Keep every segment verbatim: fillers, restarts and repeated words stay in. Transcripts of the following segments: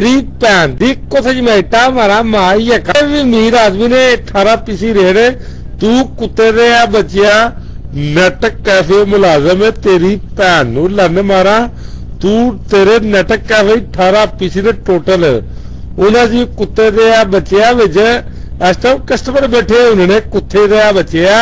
तेरी भैन दी कुछ जमेटा मारा मां ही है भी अमीर आदमी ने अठारह पीसी रेड़े तू कुत्ते दे आ बचिया नेट कैफे मुलाजम है तेरी भैन नू लन मारा तू तेरे नेट कैफे अठारह पीसी ने टोटल उन्होंने कुत्ते दे आ बचिया विच इस टाइम कस्टमर बैठे उन्होंने कुत्ते दे आ बचिया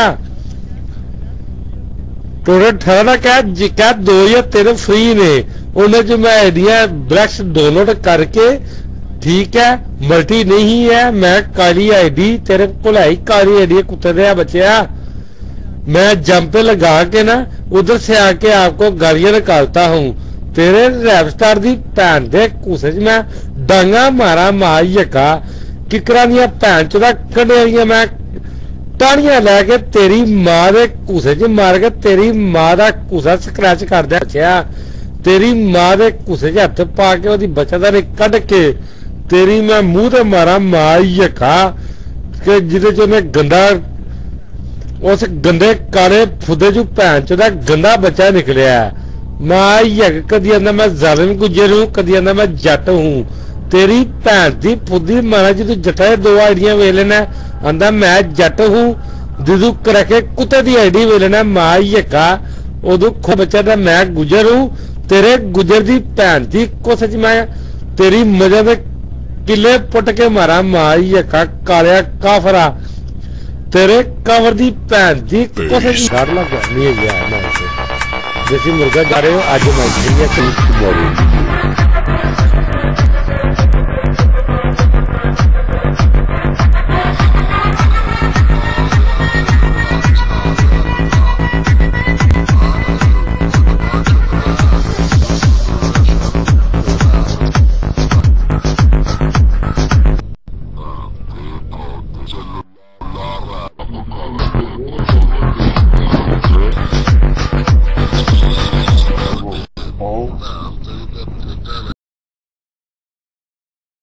टोटल अठारह क्या क्या दो या तेरे फ्री ने उन्हें जो मैं आइडिया ब्रश डाउनलोड करके ठीक है मल्टी नहीं है मैं काली आईडी तेरे को आई काली आईडी कुत्ते दे बचिया मैं जंप पे लगा के ना उधर से आके आपको गालियां निकालता हूँ तेरे रैपस्टार दी भैन दे घूसे च मैं डांगा मारा मां यका किकरा दियां भैन चोदा कड़े मैं टाणियां लैके तेरी मां दे घूसे च मार के तेरी मां दा घूसा स्क्रैच कर दिया बचिया तेरी मां दे घूसे च हथ पा के ओदी बच्चेदारी कढ के तेरी मैं मुंह ते मारा मां यका के जिदे च मैं गंदा उस गंदे काले फुदे चो भैन चोदा गंदा बच्चा निकलिया मां यक कदी आंदा मैं जालिम गुजर हूं कदी आंदा मैं जट हूं तेरी भैन दी फुदी मारा जी तू जटा दो आईडियां वे लेना आंदा मैं जट हूं जिदू करके कुत्ते दी आईडी वे लेना मां यका उदू खो बच्चा दा मैं गुजर हूं तेरे गुजर दी भैन दी कुछ मैं तेरी मजा दे किले पुट के मारा मां यका कालिया काफरा तेरे कवर दी भैन दी कुछ डर लगा नहीं है यार मैं जैसे मुर्गा जा रहे हो आज मैं Oh.